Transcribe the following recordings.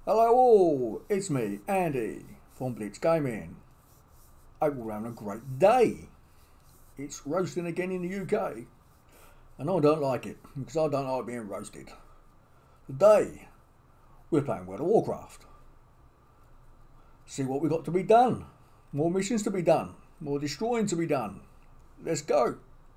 Hello all, it's me, Andy, from Blitz Gaming. Hope we're having a great day. It's roasting again in the UK, and I don't like it, because I don't like being roasted. Today, we're playing World of Warcraft. See what we've got to be done. More missions to be done, more destroying to be done. Let's go.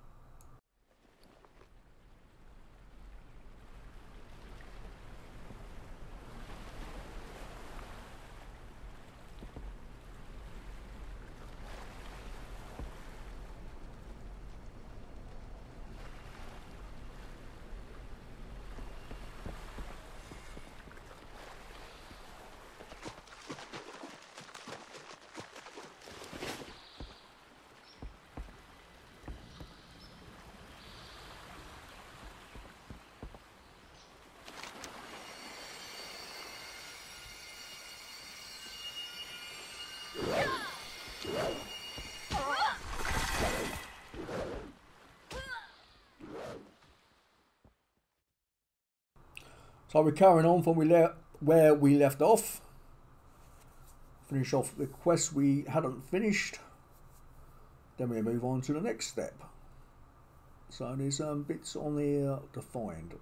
So we're carrying on from where we left off. Finish off the quest we hadn't finished. Then we move on to the next step. So there's bits on there to find.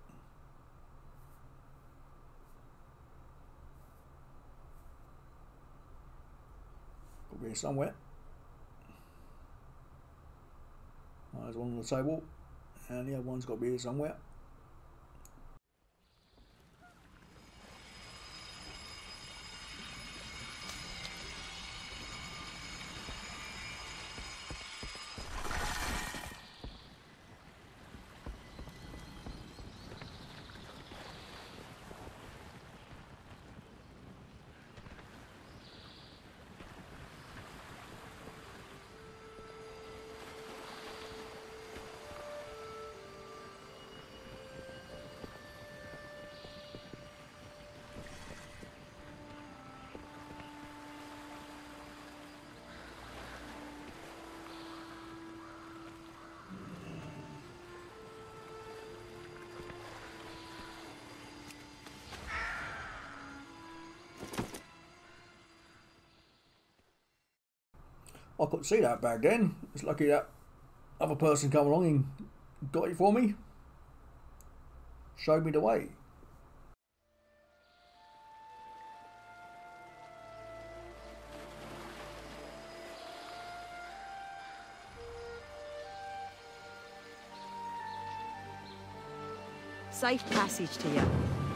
Got to be somewhere. There's one on the table, and the other one's got to be here somewhere. I couldn't see that back then. It's lucky that other person come along and got it for me. Showed me the way. Safe passage to you.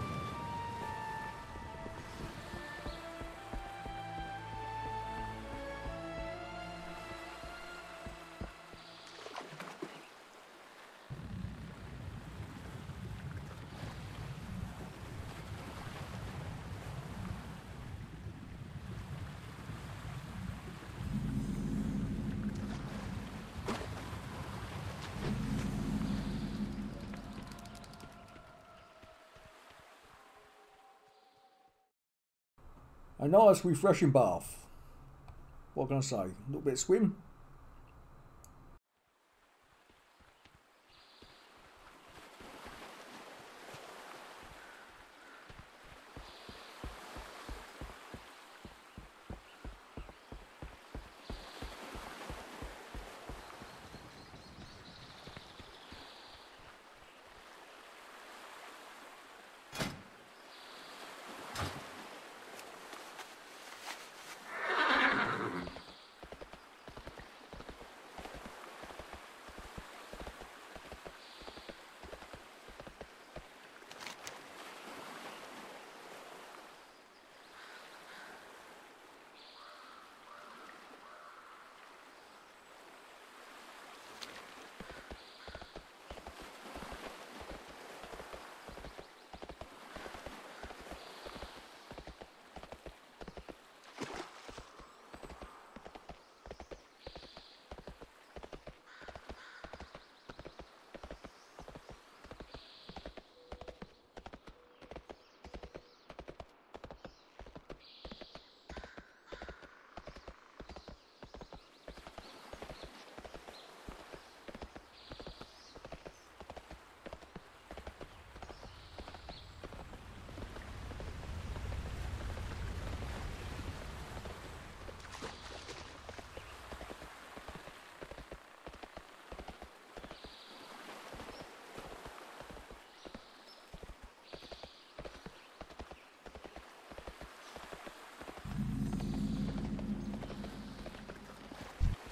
A nice refreshing bath. What can I say? A little bit of swim.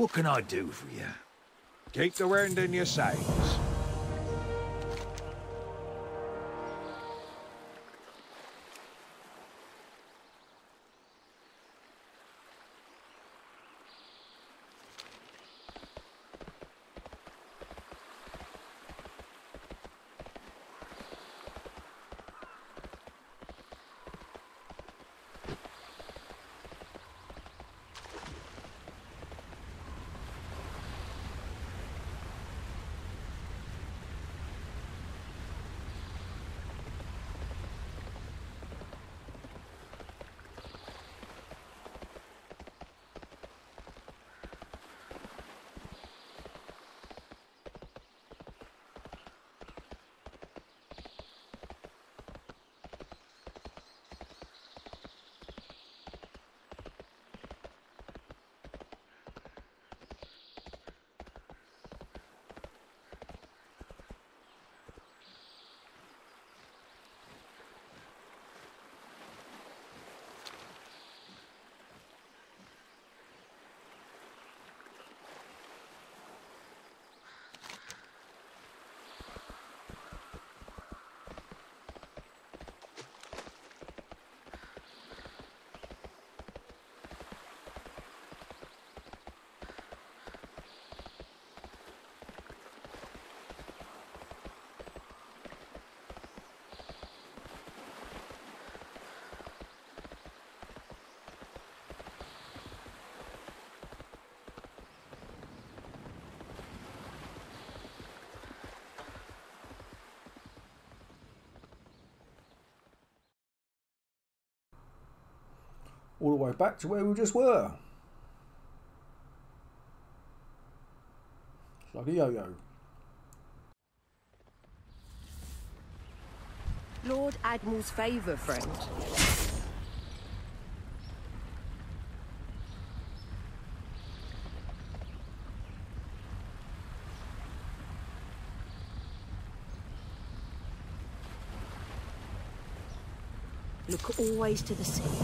What can I do for you? Keep the wind in your sails. All the way back to where we just were. It's like a yo-yo. Lord Admiral's favour, friend. Look always to the sea.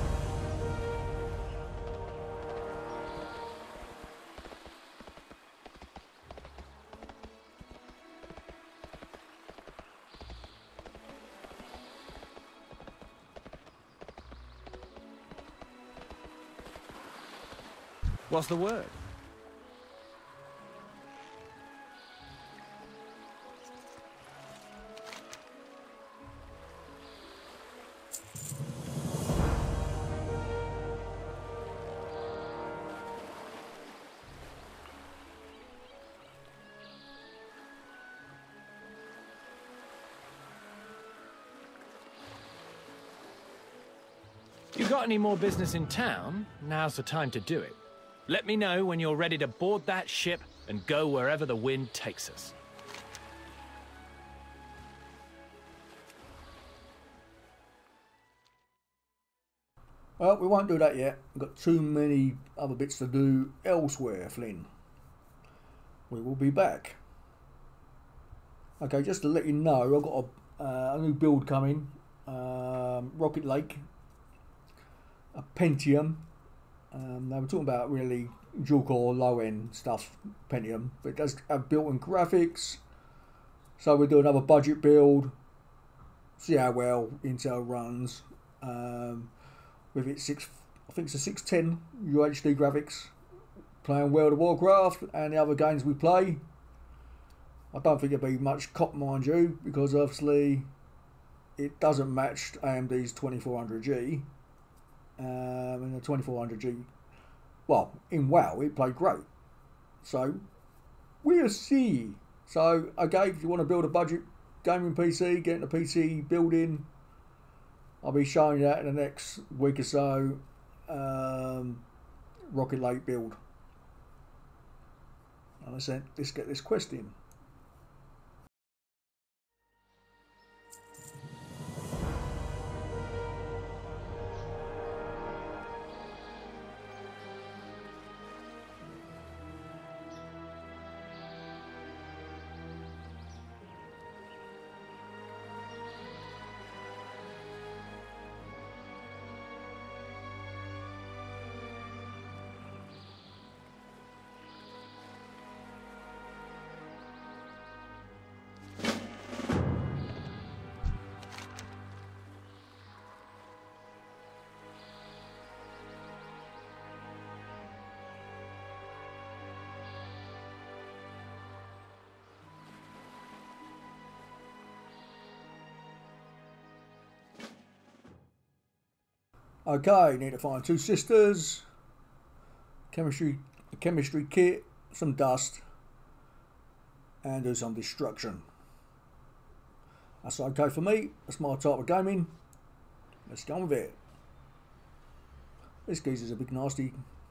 What's the word? You got any more business in town? Now's the time to do it. Let me know when you're ready to board that ship and go wherever the wind takes us. Well, we won't do that yet. We've got too many other bits to do elsewhere, Flynn. We will be back. Okay, just to let you know, I've got a new build coming. Rocket Lake. A Pentium. They were talking about really dual-core, low-end stuff, Pentium. But it does have built-in graphics. So we'll do another budget build. See how well Intel runs. With its I think it's a 610 UHD graphics. Playing World of Warcraft and the other games we play. I don't think it'll be much cop, mind you, because obviously it doesn't match AMD's 2400G. And the 2400G, well, in WoW it played great. So we'll see. So okay, if you want to build a budget gaming PC, getting a PC building, I'll be showing you that in the next week or so. Rocket Lake build. And I said, let's get this quest in. Okay, need to find 2 sisters, a chemistry kit, some dust, and do some destruction. That's okay for me. That's my type of gaming. Let's go with it. This geezer's a big nasty.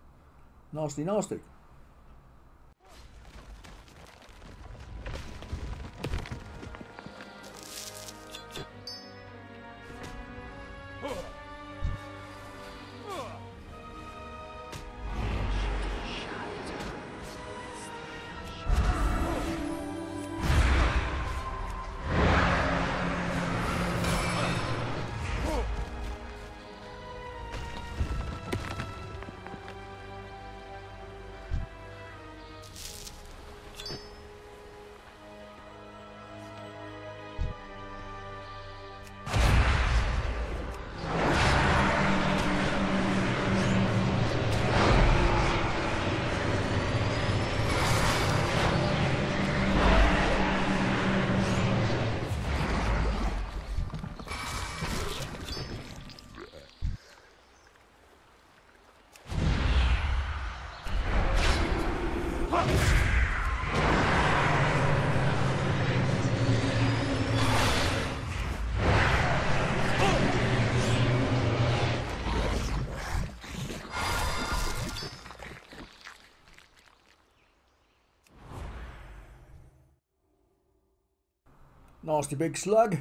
Nasty big slug.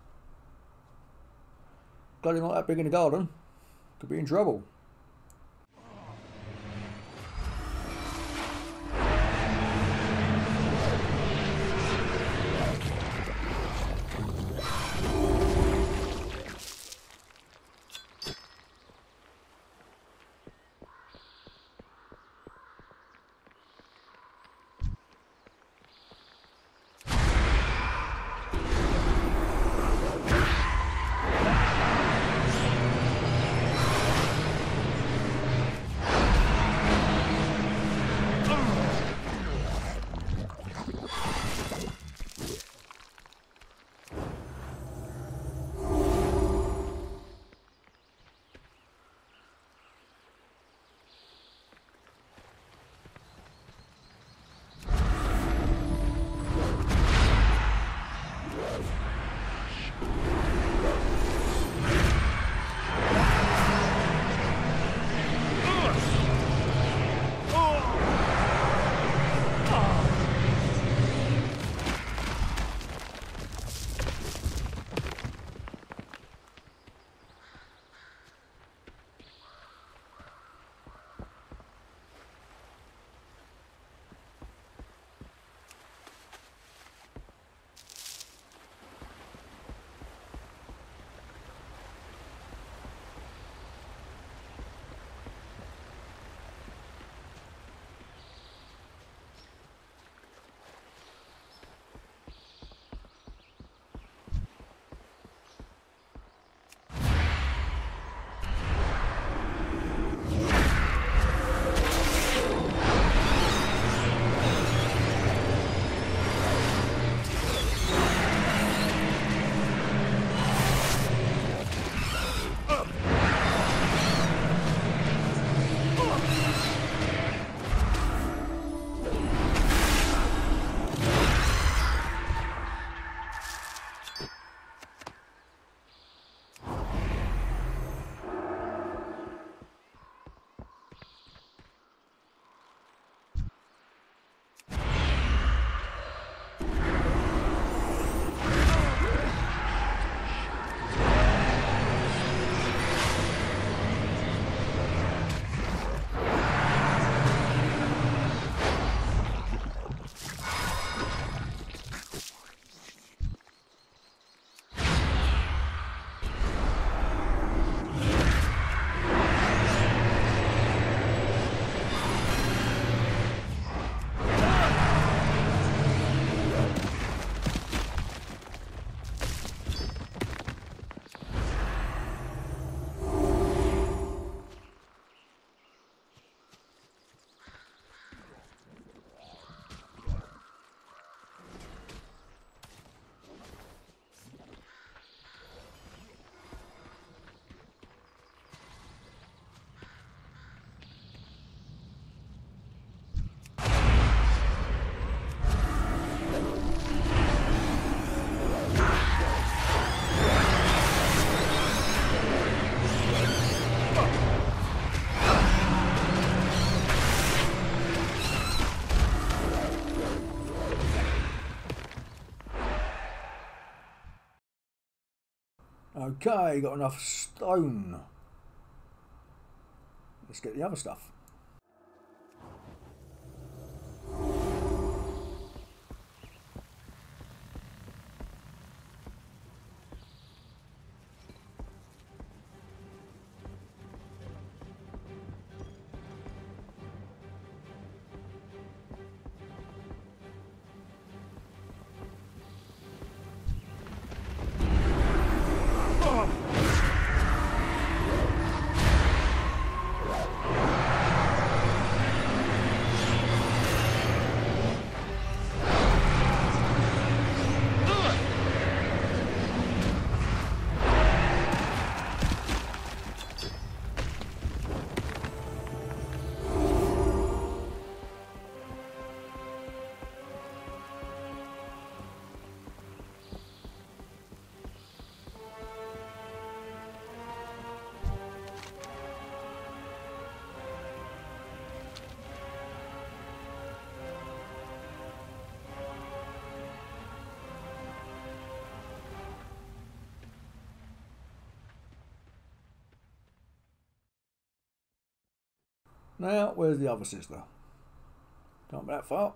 Glad he's not that big in the garden. Could be in trouble. Okay, got enough stone. Let's get the other stuff. Now, where's the other sister? Can't be that far.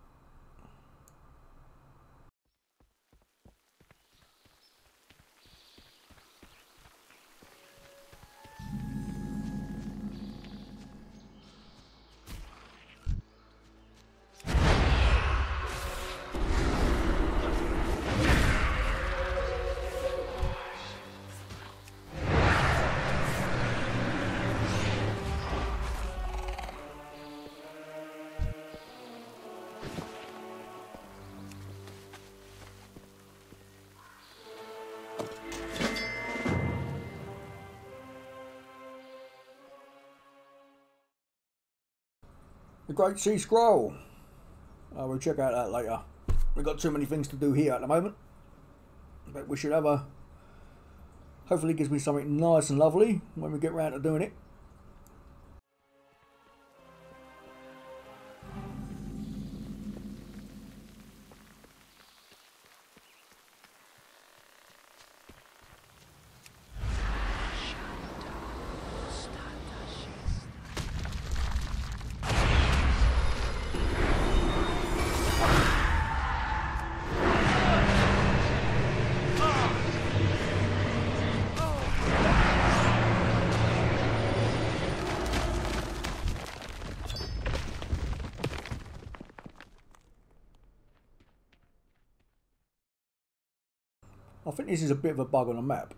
The Great Sea Scroll. We'll check out that later. We've got too many things to do here at the moment. But we should have a... Hopefully it gives me something nice and lovely when we get round to doing it. I think this is a bit of a bug on the map.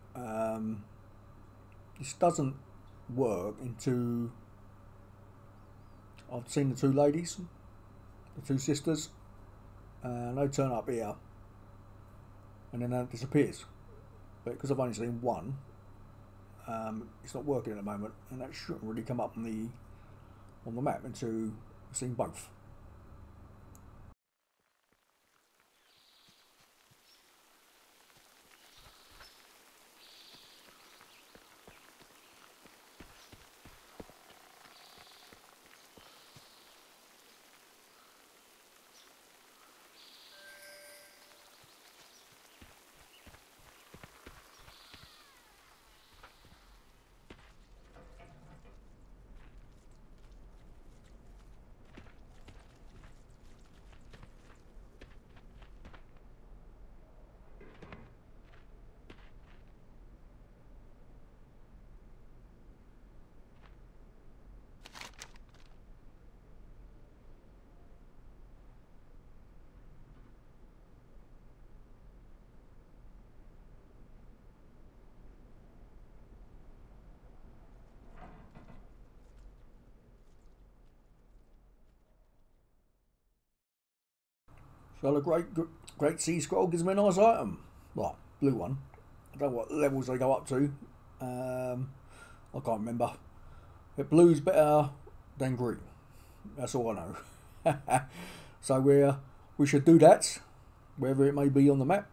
This doesn't work into... I've seen the two ladies, the two sisters, and they turn up here and then that disappears. But because I've only seen one, it's not working at the moment, and that shouldn't really come up on the map until I've seen both. So the Great Sea Scroll gives me a nice item. Well, blue one. I don't know what levels they go up to. I can't remember. But blue's better than green. That's all I know. So we should do that, wherever it may be on the map.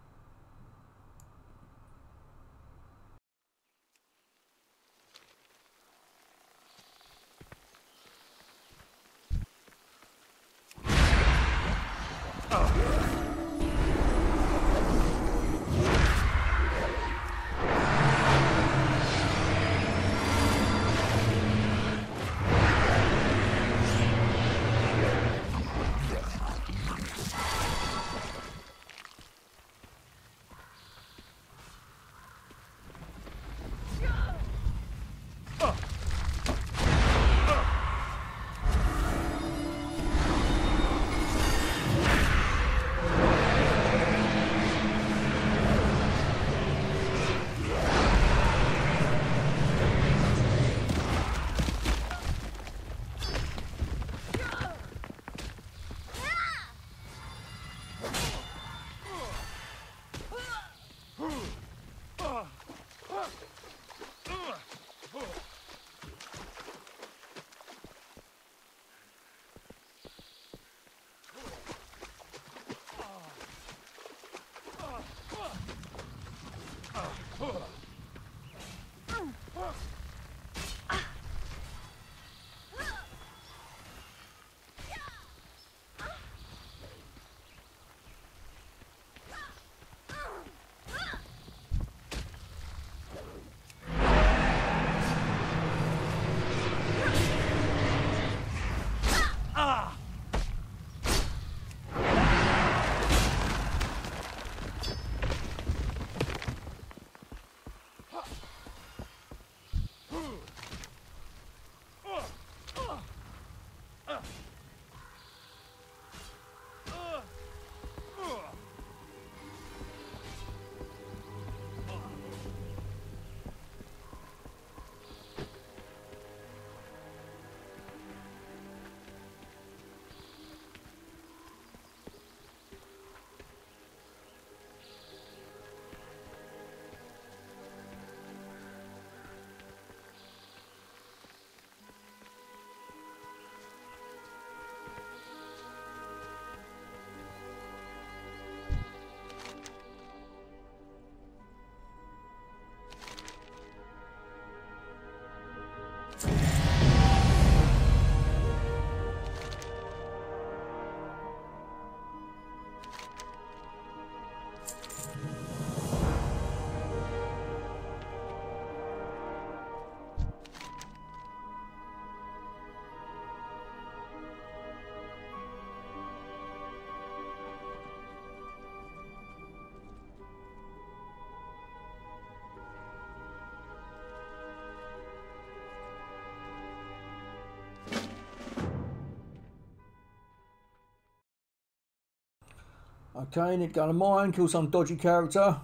Okay, need to go to mine, kill some dodgy character.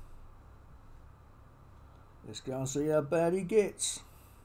Let's go and see how bad he gets.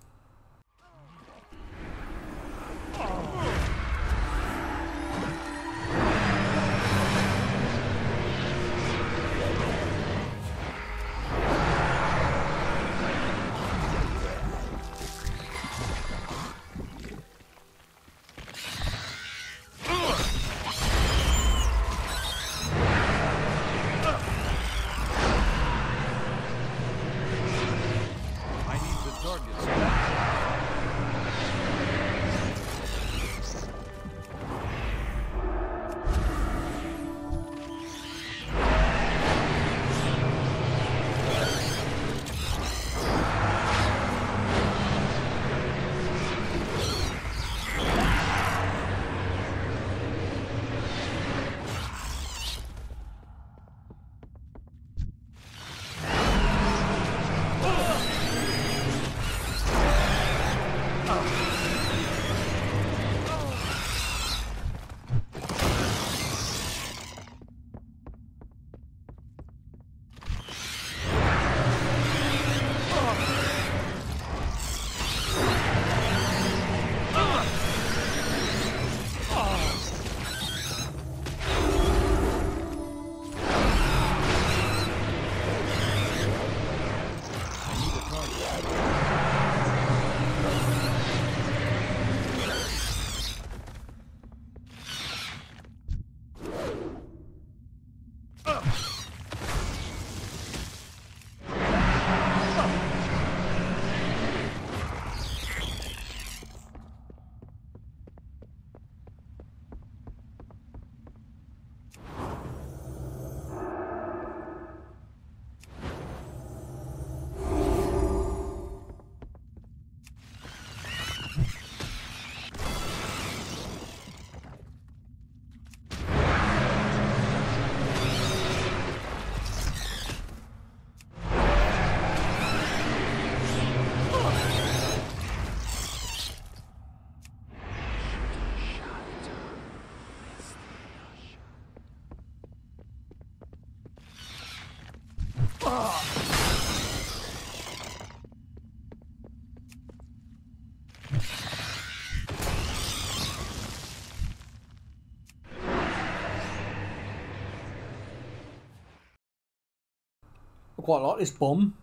I quite like this bomb.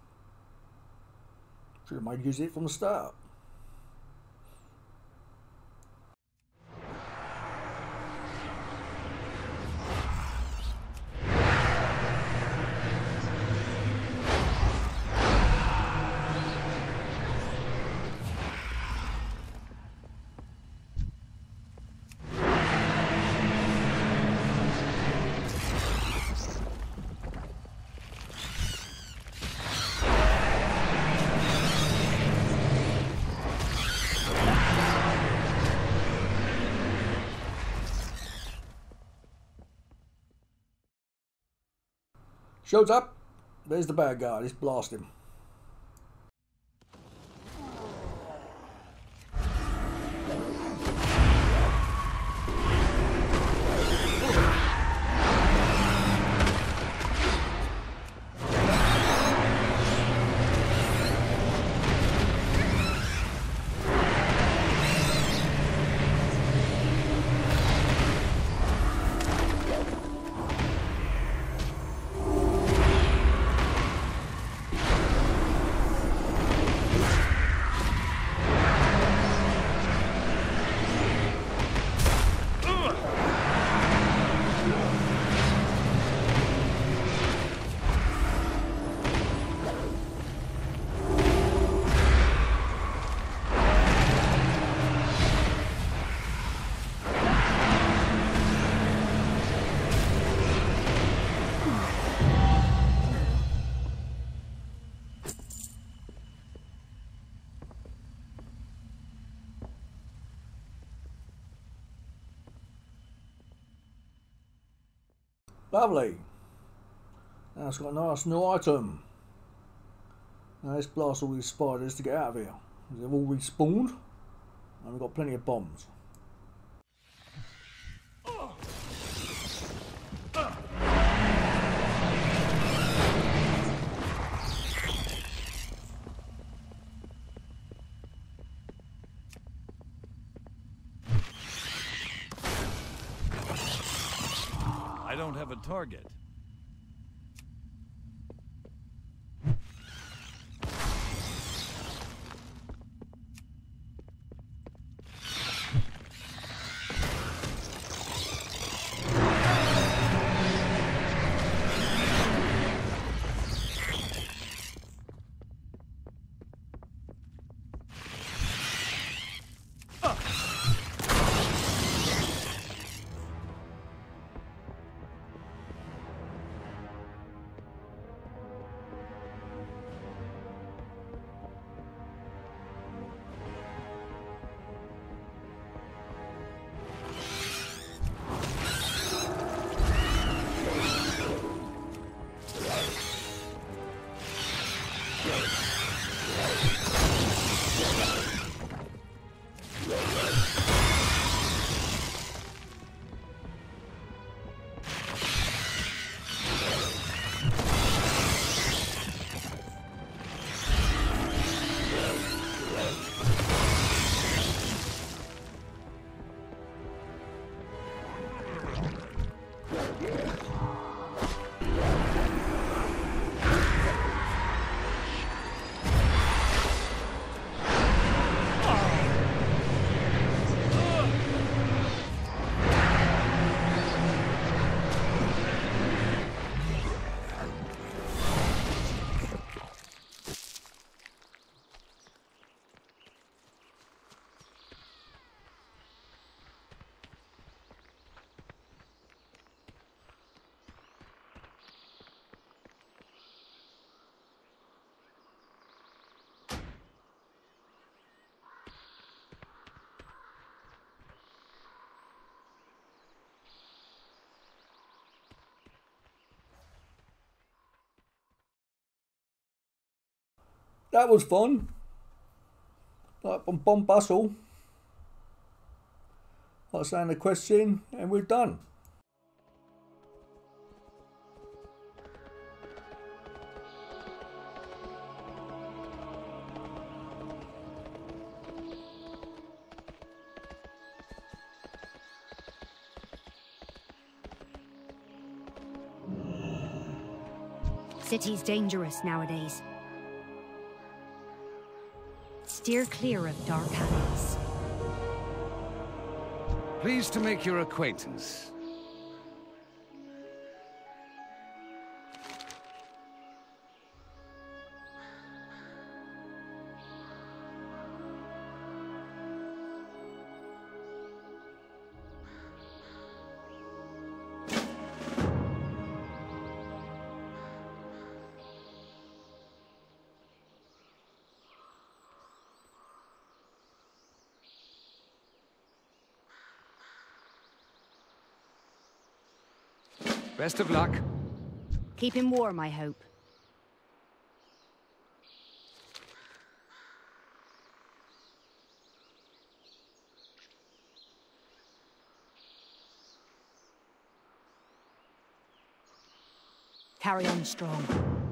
Should have made use of it from the start. Shows up. There's the bad guy. Let's blast him. Lovely. Now it's got a nice new item. Now let's blast all these spiders to get out of here. They've all respawned. And we've got plenty of bombs. I don't have a target. That was fun. Like bomb bustle. Like saying the quest's in and we're done. City's dangerous nowadays. Steer clear of dark alleys. Pleased to make your acquaintance. Best of luck. Keep him warm, I hope. Carry on strong.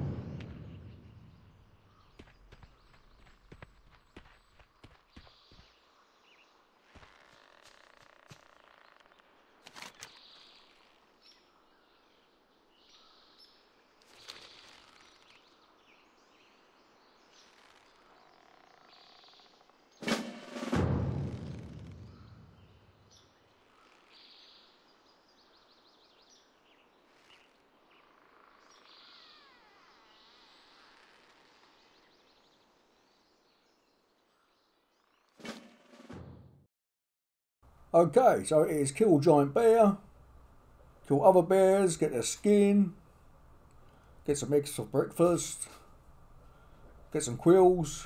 Okay, so it is kill giant bear, kill other bears, get their skin, get some eggs for breakfast, get some quills,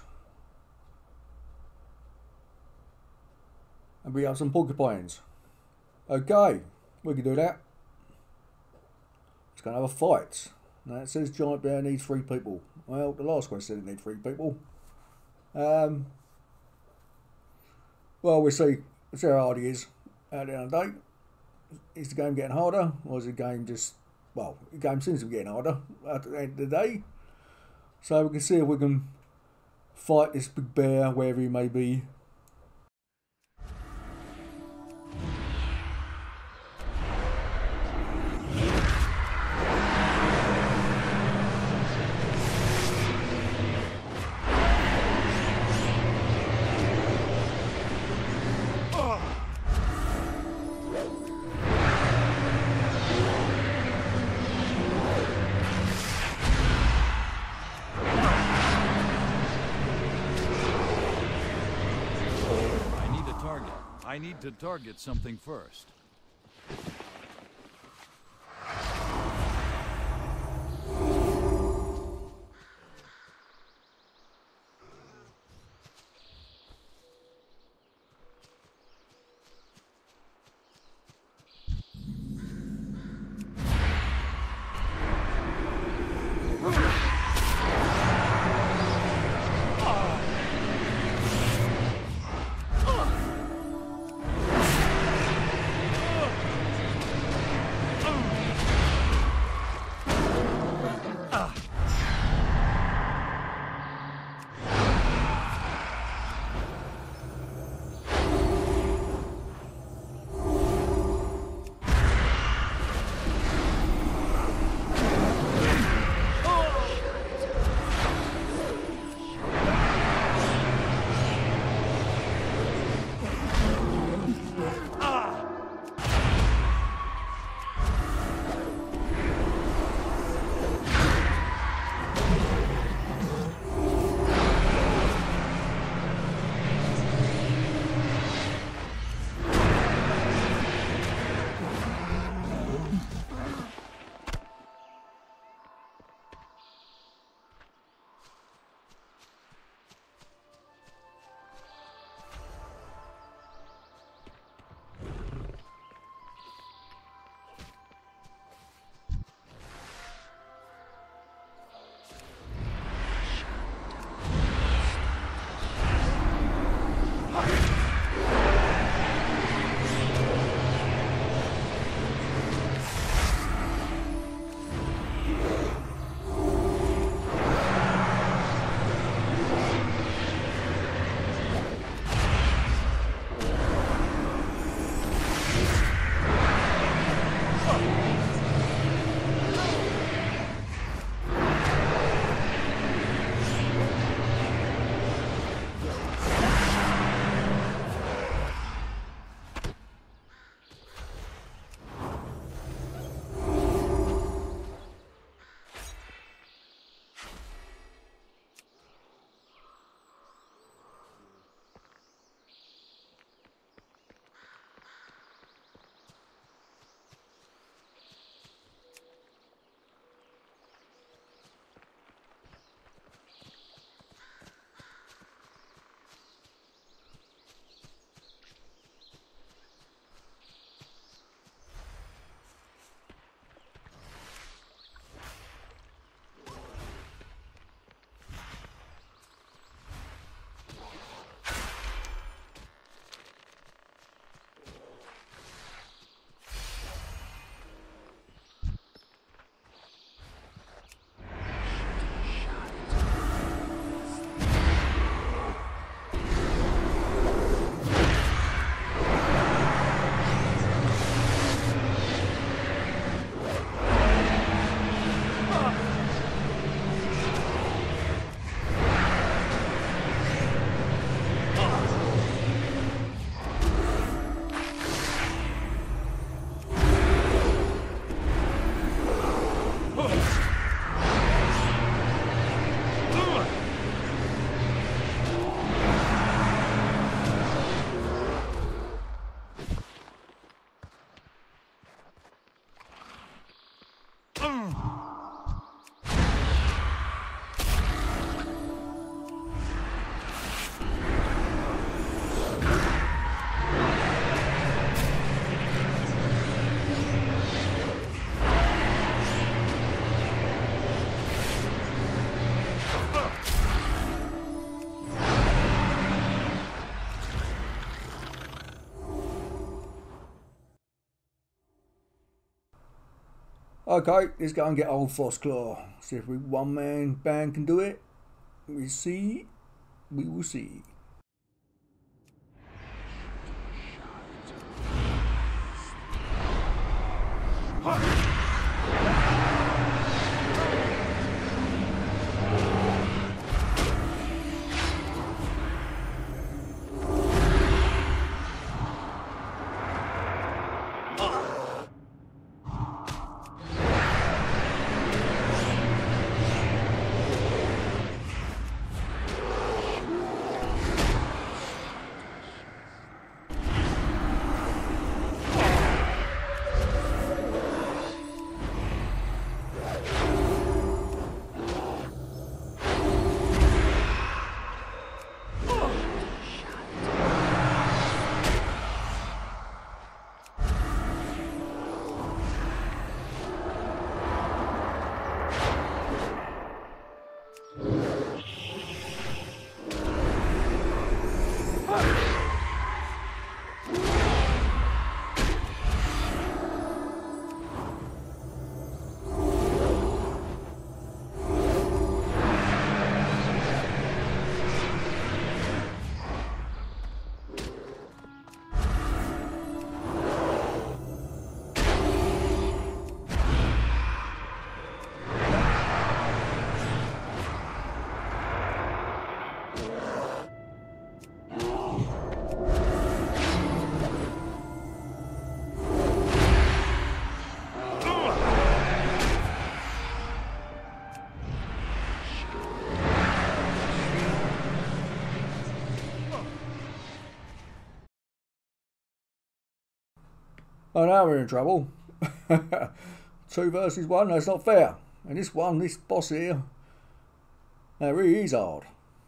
and we have some porcupines. Okay, we can do that. It's going to have a fight. Now it says giant bear needs 3 people. Well, the last quest said it needed 3 people. Well, we'll see. We'll see how hard he is at the end of the day. Is the game getting harder, or is the game just... Well, the game seems to be getting harder at the end of the day. So we can see if we can fight this big bear, wherever he may be. I need to target something first. Okay, let's go and get old frosclaw. See if we one-man band can do it. We will see. Oh, now we're in trouble. 2 versus 1, that's not fair. And this boss here, that really is hard.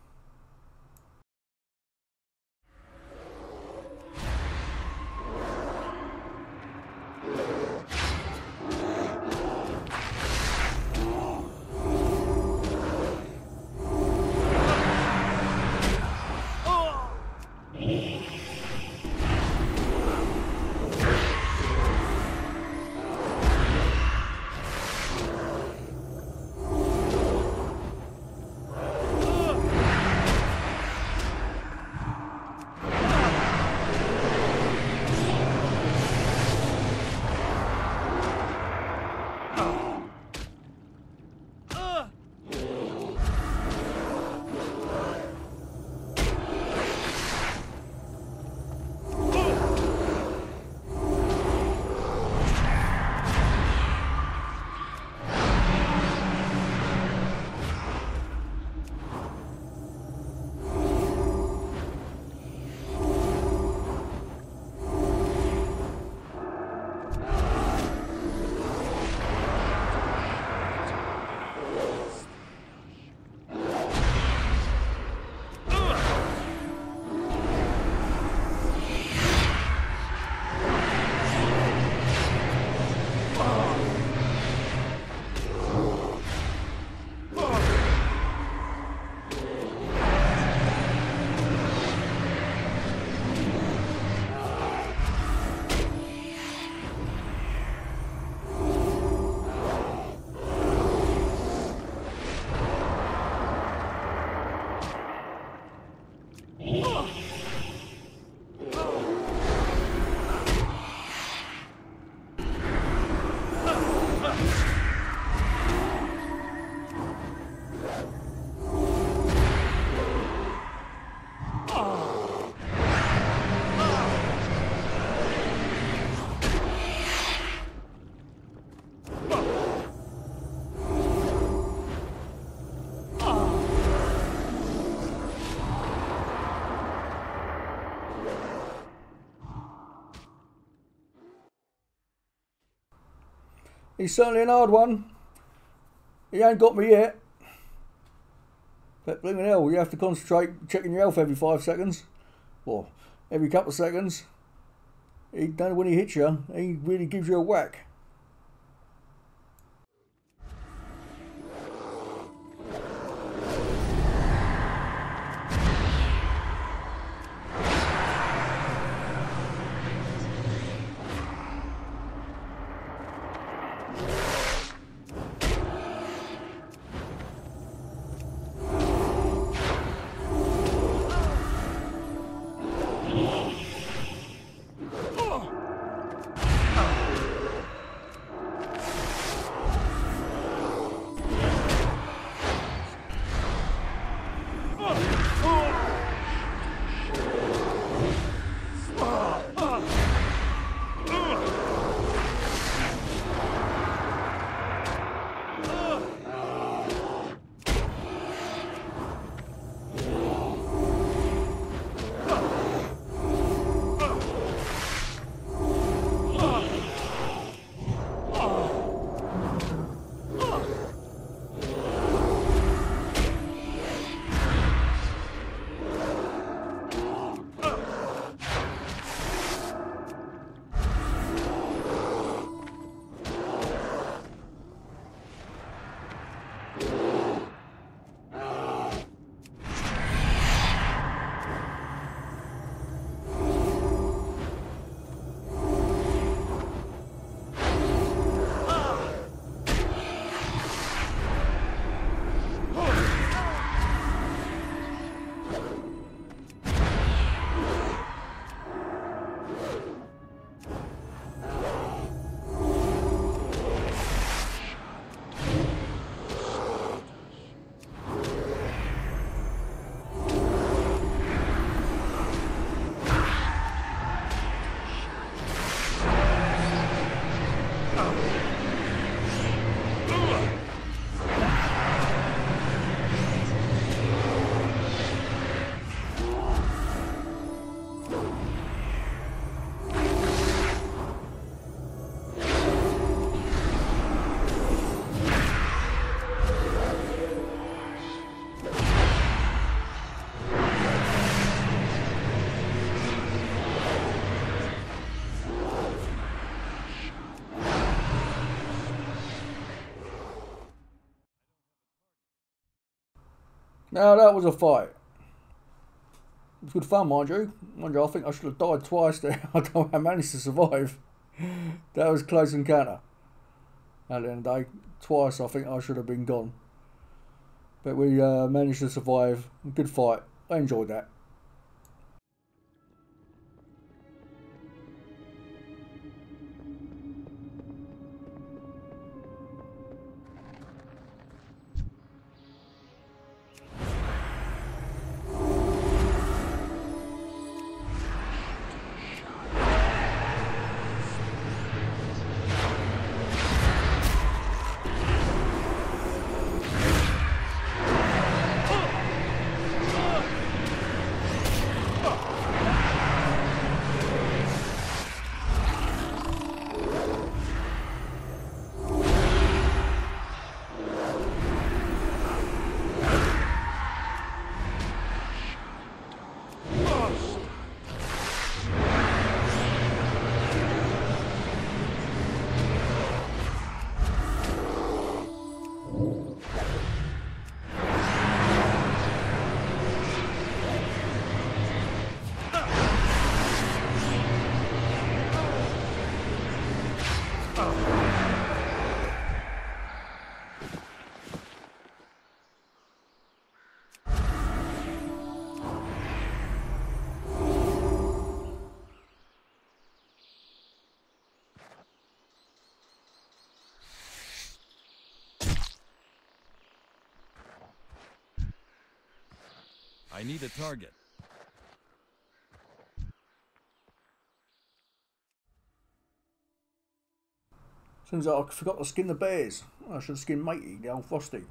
He's certainly an hard one. He ain't got me yet. But blooming hell, you have to concentrate checking your health every 5 seconds. Or every couple of seconds. He don't know when he hits you, he really gives you a whack. Now that was a fight. It was good fun, mind you. I think I should have died twice there. I managed to survive. That was a close encounter. At the end of the day, twice I think I should have been gone. But we managed to survive. Good fight. I enjoyed that. I need a target. Seems like I forgot to skin the bears. I should have skinned Matey, the old Frosty.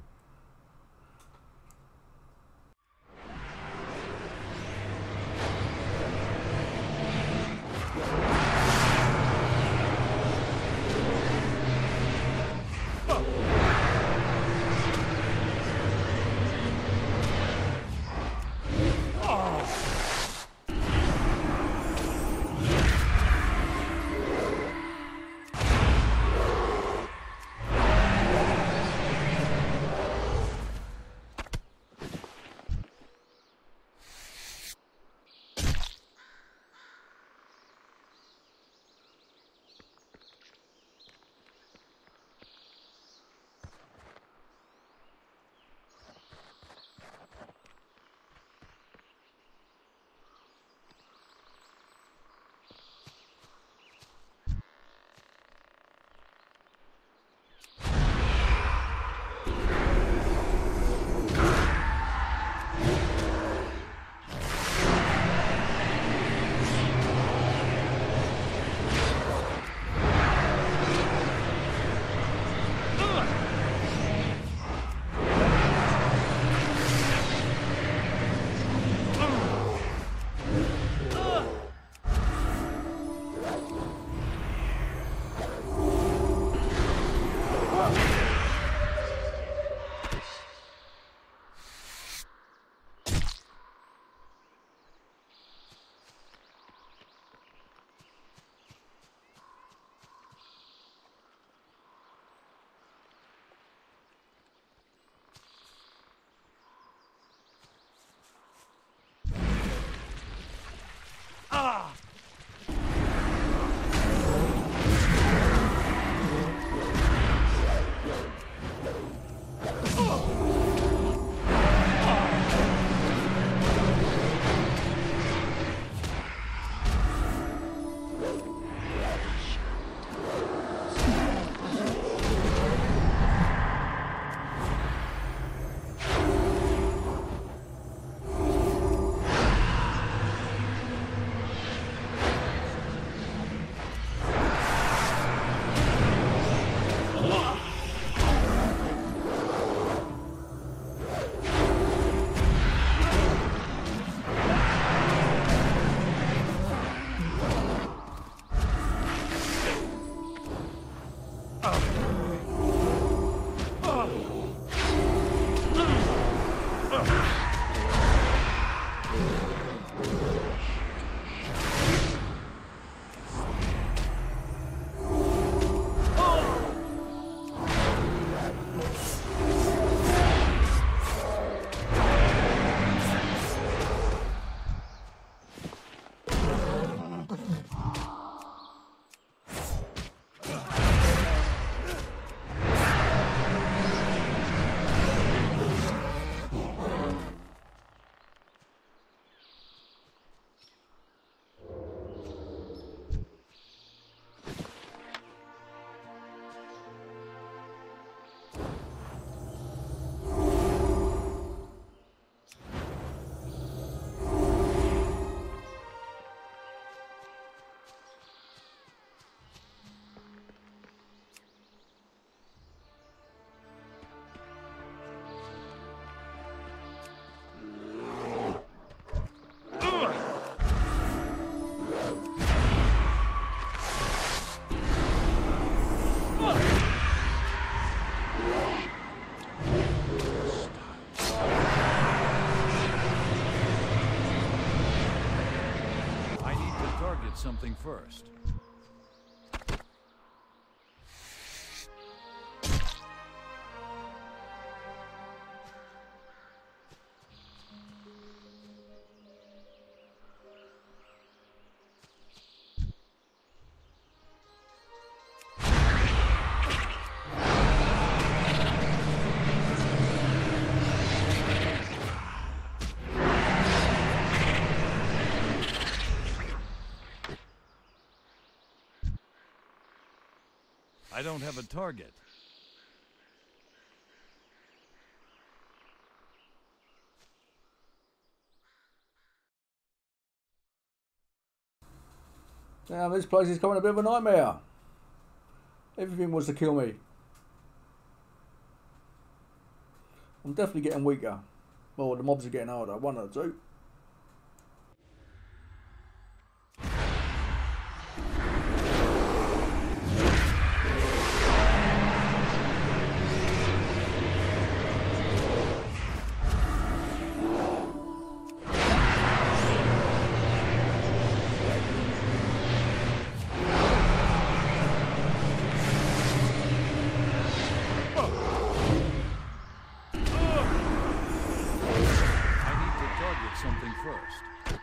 target something first. I don't have a target. Now this place is becoming a bit of a nightmare. Everything wants to kill me. I'm definitely getting weaker. Well, the mobs are getting harder. One or two. Something first.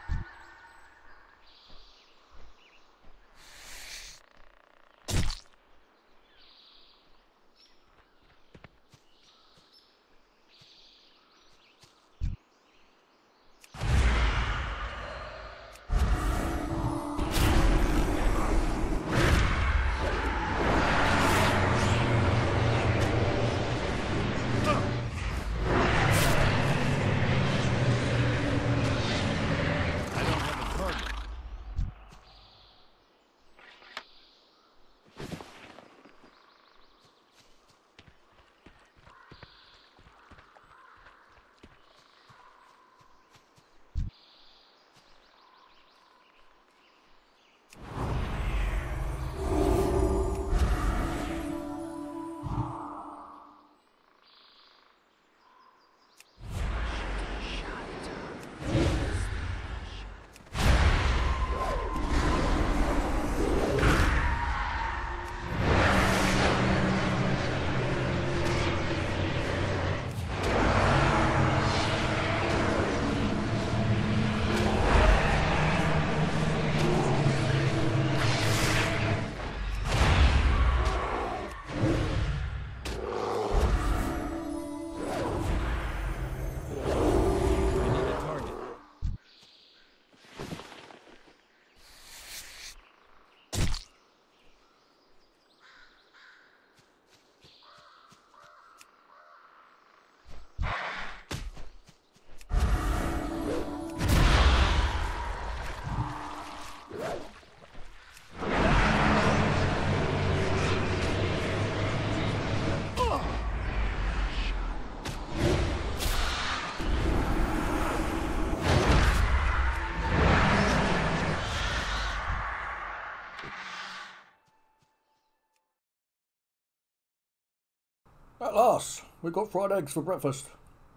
At last, we got fried eggs for breakfast.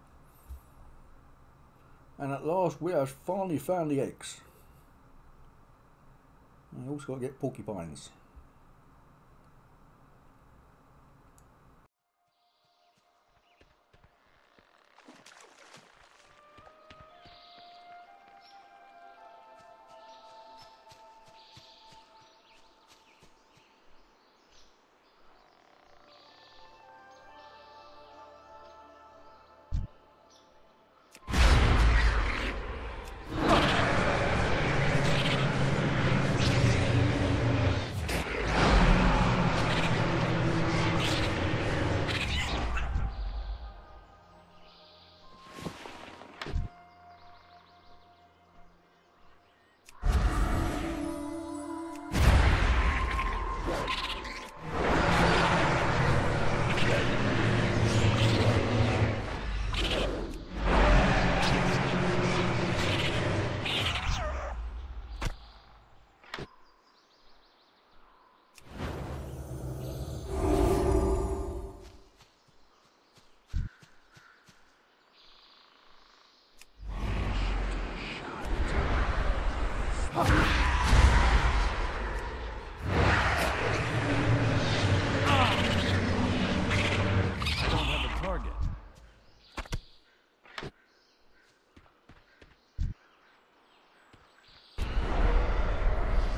And at last, we have finally found the eggs. And we also got to get porcupines.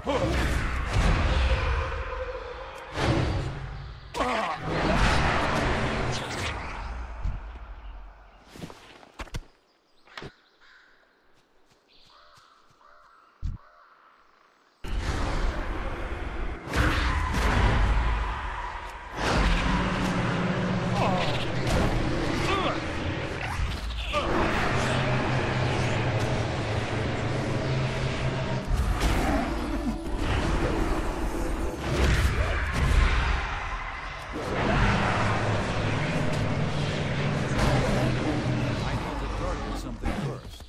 I need to target something first.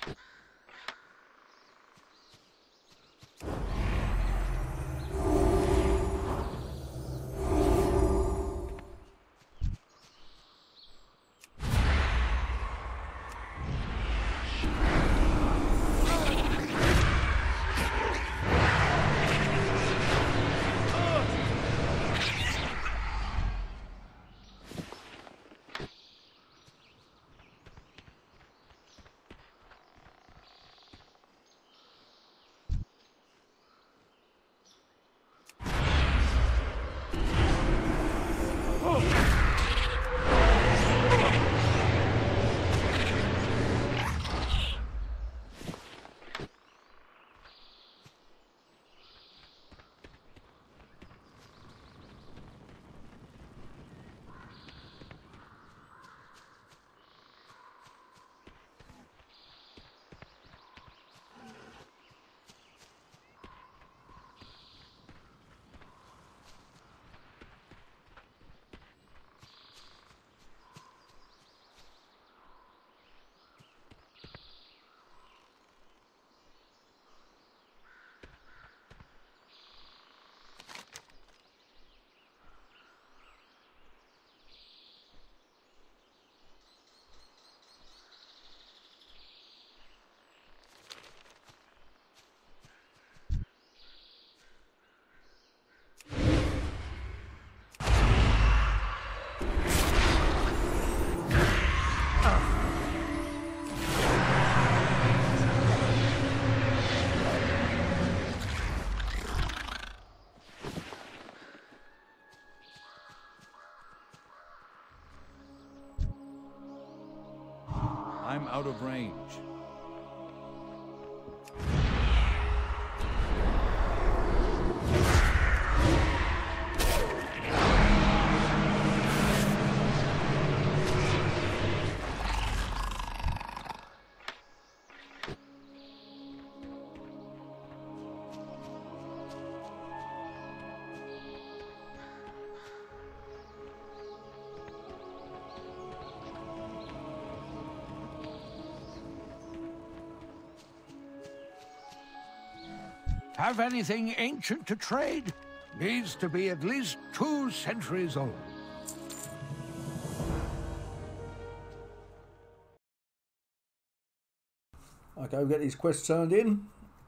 I'm out of range. Have anything ancient to trade? Needs to be at least 2 centuries old. Okay, we'll get these quests turned in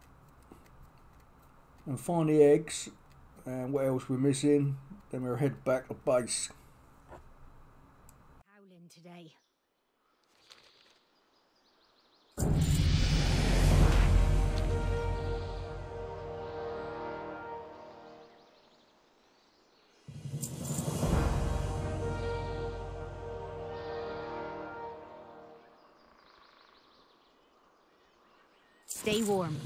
and find the eggs and what else we're missing. Then we'll head back to base. Howling today. Stay warm.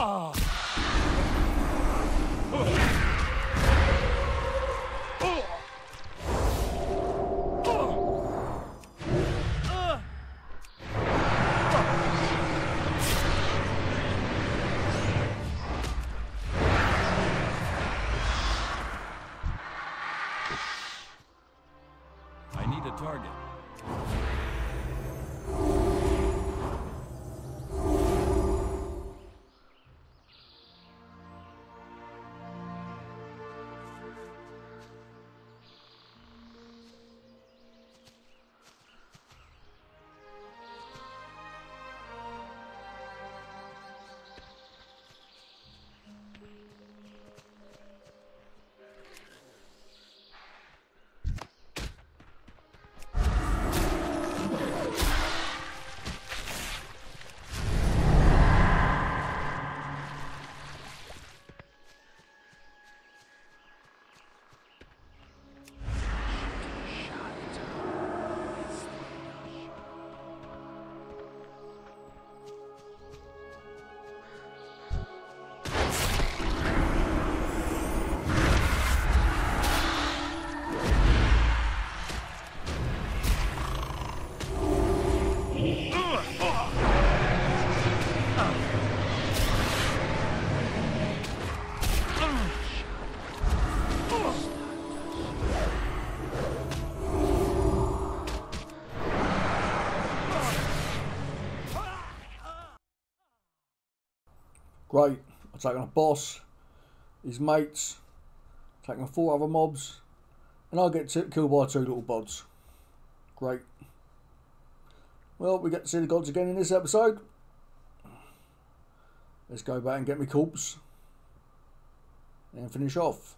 I need a target. Great. I've taken a boss, his mates, taken 4 other mobs, and I get killed by 2 little bods. Great. Well, we get to see the gods again in this episode. Let's go back and get me corpse and finish off.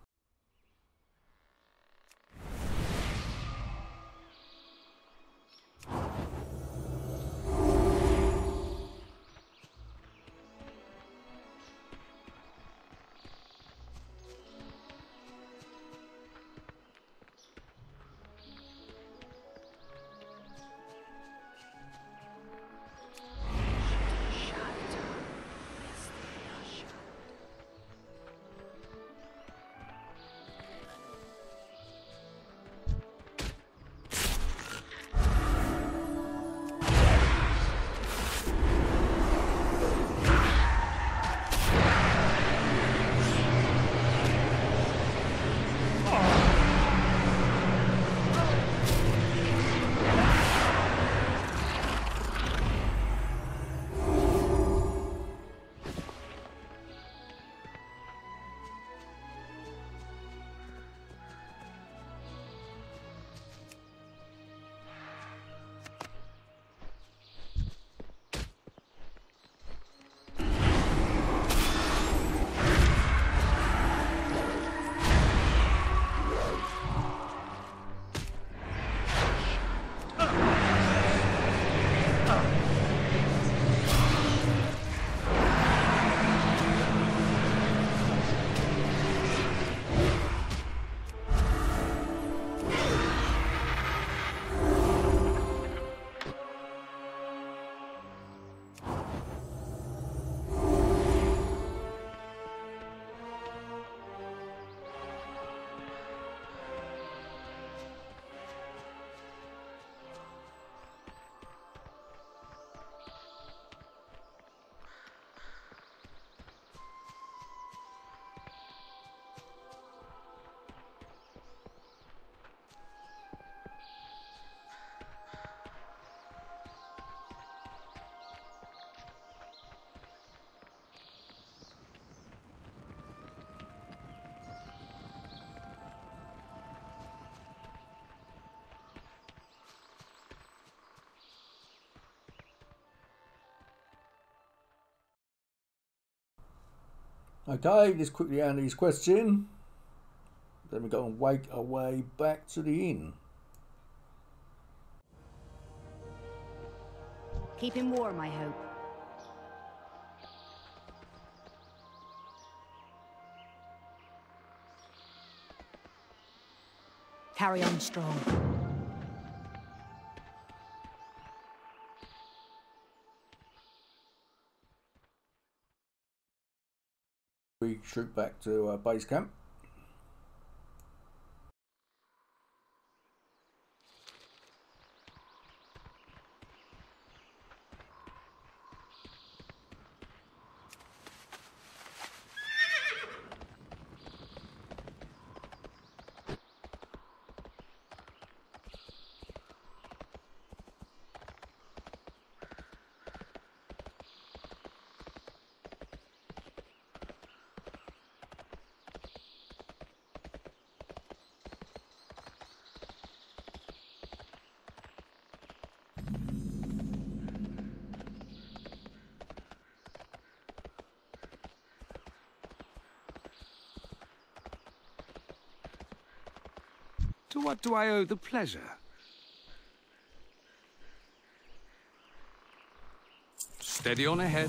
Okay, let's quickly answer his question. Then we go and wake our way back to the inn. Keep him warm, I hope. Carry on strong. shoot back to base camp. To what do I owe the pleasure? Steady on ahead.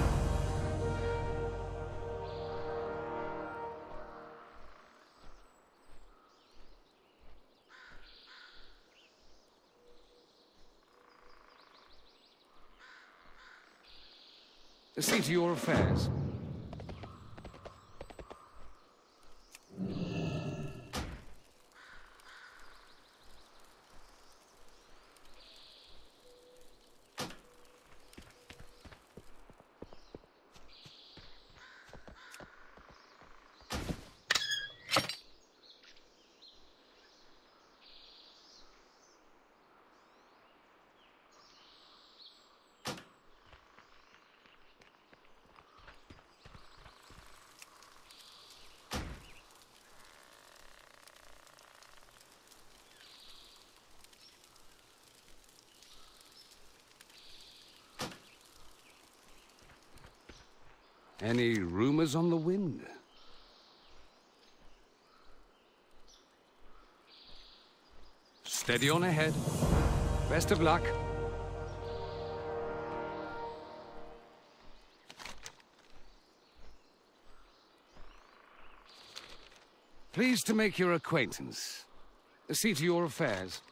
See to your affairs. Any rumors on the wind? Steady on ahead. Best of luck. Pleased to make your acquaintance. See to your affairs.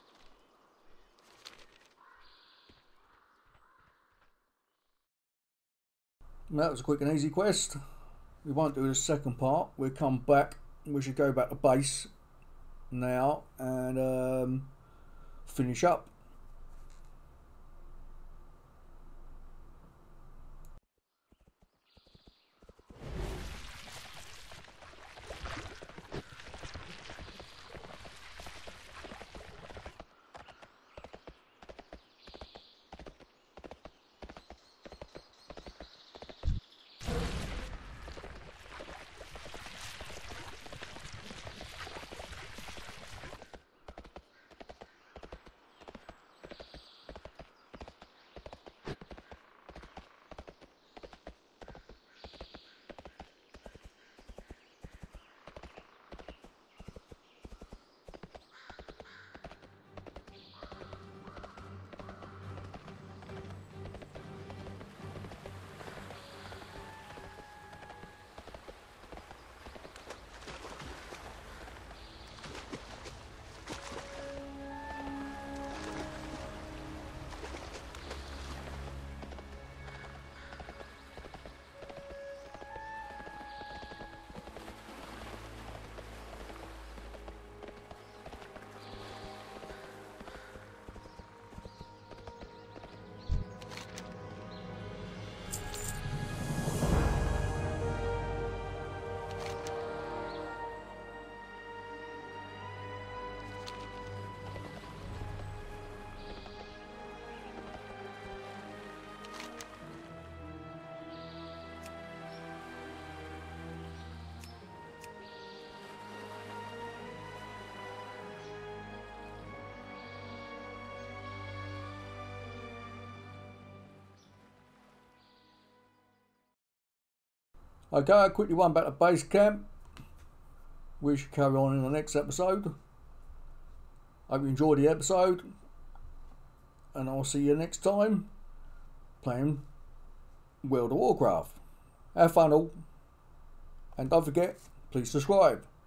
That was a quick and easy quest. We won't do the second part. We'll come back. We should go back to base now and finish up. Okay, I quickly run back to base camp. We should carry on in the next episode. Hope you enjoyed the episode. And I'll see you next time playing World of Warcraft. Have fun all. And don't forget, please subscribe.